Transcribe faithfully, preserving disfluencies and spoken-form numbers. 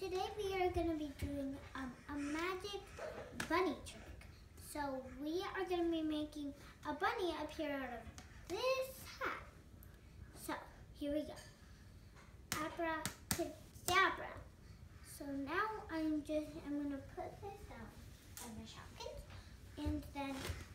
today we are going to be doing um, a magic bunny trick. So we are going to be making a bunny appear out of this hat. So here we go. Abracadabra. So now I'm just, I'm going to put this down on the napkins, and then